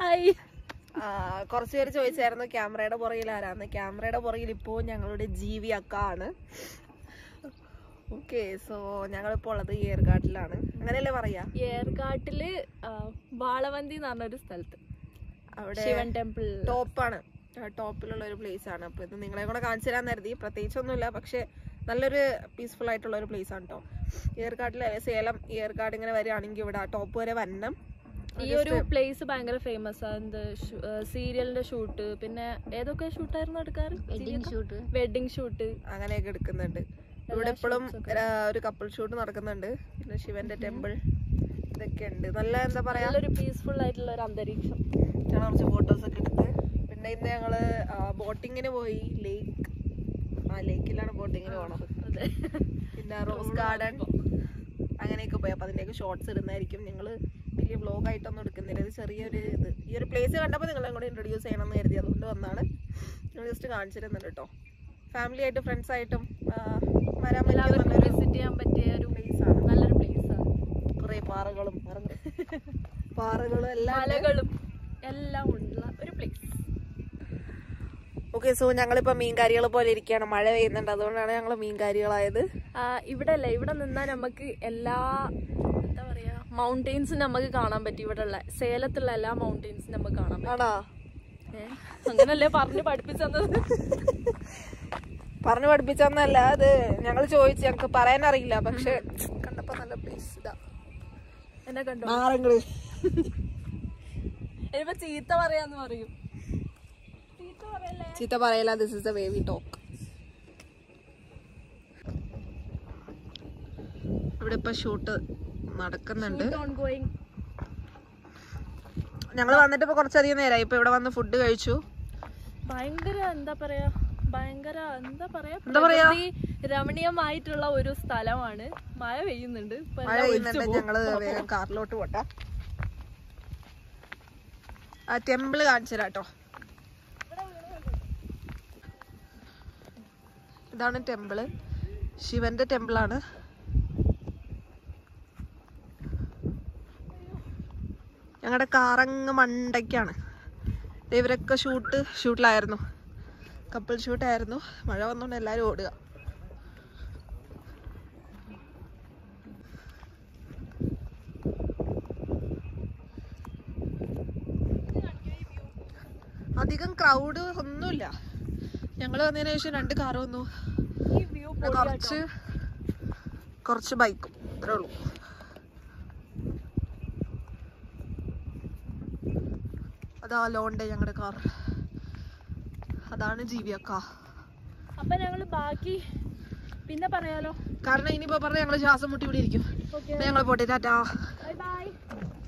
Hi. കുറച്ചു പേര് ചോദിച്ചായിരുന്നു ക്യാമറയുടെ പുറകിൽ ആരാന്ന്. ക്യാമറയുടെ പുറകിൽ ഇപ്പോ ഞങ്ങളുടെ ജീവി അക്ക ആണ്. ഓക്കെ, സോ ഞങ്ങളിപ്പോ ഉള്ളത് ഏർകാട്ടിലാണ്, അങ്ങനെയല്ലേ പറയാ? ഏർകാട്ടില് വാളവന്തി എന്ന് പറഞ്ഞൊരു സ്ഥലത്ത്, അവിടെ ശിവൻ ടെമ്പിൾ ടോപ്പാണ്, ടോപ്പിലുള്ള ഒരു പ്ലേസ് ആണ്. അപ്പൊ ഇത് നിങ്ങളെ കൂടെ കാണിച്ചു തരാൻ കരുതി. പ്രത്യേകിച്ചൊന്നുമില്ല, പക്ഷെ നല്ലൊരു പീസ്ഫുൾ ആയിട്ടുള്ള ഒരു പ്ലേസ് ആണ് കേട്ടോ. ഏർകാട്ടിലെ സേലം ഏർകാട് ഇങ്ങനെ വരികയാണെങ്കിൽ ഇവിടെ ടോപ്പ് വരെ വന്നം. ഈ ഒരു പ്ലേസ് ഭയങ്കര ഫേമസ് ആണ്. സീരിയലിന്റെ ഷൂട്ട്, പിന്നെ ഏതൊക്കെ ഷൂട്ടായിരുന്നു എടുക്കാറ്? വെഡിങ് ഷൂട്ട് അങ്ങനെയൊക്കെ എടുക്കുന്നുണ്ട് ഇവിടെ. ഇപ്പോഴും ഒരു കപ്പിൾ ഷൂട്ട് നടക്കുന്നുണ്ട്. പിന്നെ ശിവന്റെ ടെമ്പിൾ ഇതൊക്കെ ഉണ്ട്. നല്ല എന്താ പറയാ, ഒരു പീസ്ഫുൾ ആയിട്ടുള്ള ഒരു അന്തരീക്ഷം. ഞങ്ങൾ കുറച്ച് ഫോട്ടോസ് ഒക്കെ എടുത്ത്. പിന്നെ ഇന്ന് ഞങ്ങള് ബോട്ടിങ്ങിന് പോയി. ലേക്കിലാണ് ബോട്ടിങ്ങിന് പോണത്. പിന്നെ റോസ് ഗാർഡൻ അങ്ങനെയൊക്കെ പോയി. അപ്പൊ അതിന്റെയൊക്കെ ഷോർട്സ് ഇടുന്നതായിരിക്കും. ഞങ്ങള് വലിയ വ്ലോഗ് ആയിട്ടൊന്നും എടുക്കുന്നില്ല. ഇത് ചെറിയൊരു ഇത്, ഈ ഒരു പ്ലേസ് കണ്ടപ്പോൾ നിങ്ങളെ കൂടെ ഇൻട്രൊഡ്യൂസ് ചെയ്യണമെന്ന് കരുതി, അതുകൊണ്ട് വന്നാണ്. ഞങ്ങൾ ജസ്റ്റ് കാണിച്ചിരുന്നുണ്ട് കേട്ടോ. ഫാമിലി ആയിട്ടും ഫ്രണ്ട്സ് ആയിട്ടും വരാൻ വിസിറ്റ് ചെയ്യാൻ പറ്റിയ ഒരു പ്ലേസ് ആണ്. നല്ലൊരു പ്ലേസ് ആണ്. കുറെ പാറകളും എല്ലാം മലകളും എല്ലാം ഉള്ള ഒരു പ്ലേസ്. ഓക്കെ, സോ ഞങ്ങളിപ്പോ മീൻകാരികൾ പോലെ ഇരിക്കുകയാണ്. മഴ പെയ്യുന്നുണ്ട്, അതുകൊണ്ടാണ് ഞങ്ങൾ മീൻകാരികളായത്. ഇവിടെ അല്ല, ഇവിടെ നിന്നാൽ നമുക്ക് എല്ലാ എന്താ പറയാ മൗണ്ടെയിൻസും നമുക്ക് കാണാൻ പറ്റും. ഇവിടെ ഉള്ള സേലത്തുള്ള എല്ലാ മൗണ്ടെയിൻസും നമുക്ക് കാണാൻ പറ്റും. ആണോ? അങ്ങനല്ലേ പറഞ്ഞു പഠിപ്പിച്ചത്? പറഞ്ഞു പഠിപ്പിച്ചെന്നല്ല, അത് ഞങ്ങൾ ചോദിച്ചു, ഞങ്ങക്ക് പറയാൻ അറിയില്ല. പക്ഷെ കണ്ടപ്പോ നല്ല പ്ലേസ്. ഇതാ എന്നെ കണ്ടോ? ഇനിയിപ്പോ ചീത്ത പറയാന്ന് പറയും. ചീത്ത പറയല. This is the way we talk. ഇവിടെ ഇപ്പൊ ഷൂട്ട് നടക്കുന്നുണ്ട്. ഞങ്ങള് വന്നിട്ട് ഇപ്പൊ കുറച്ചധികം നേരമായി. ഇപ്പൊ ഇവിടെ വന്ന് ഫുഡ് കഴിച്ചു. ഭയങ്കര എന്താ പറയാ രമണീയമായിട്ടുള്ള ഒരു സ്ഥലമാണ്. മഴ പെയ്യുന്നുണ്ട്. ഞങ്ങള് വേഗം കാറിലോട്ട് പോട്ടെ. ആ ടെമ്പിള് കാണിച്ചു തരാട്ടോ. ഇതാണ് ടെമ്പിള്, ശിവന്റെ ടെമ്പിളാണ്. ഞങ്ങളുടെ കാറങ്ങ് മണ്ടയ്ക്കാണ്. ഇവരൊക്കെ ഷൂട്ടിലായിരുന്നു, കപ്പിൾ ഷൂട്ടായിരുന്നു. മഴ വന്നുകൊണ്ട് എല്ലാരും ഓടുക. അധികം ക്രൗഡ് ഒന്നുമില്ല. ഞങ്ങൾ വന്നതിന് ശേഷം 2 കാറ് വന്നു, കുറച്ച് ബൈക്കും, അത്രേ ഉള്ളൂ. അതാ ലോണ്ടേ ഞങ്ങളുടെ കാർ. അതാണ് ജീവിയക്ക. അപ്പൊ ഞങ്ങള് ബാക്കി പിന്നെ പറയാലോ, കാരണം ഇനിയിപ്പോ പറഞ്ഞ ഞങ്ങള് ശ്വാസം മുട്ടി ഇവിടെ ഇരിക്കും. ഞങ്ങള് പോട്ടെ, ടാറ്റാ.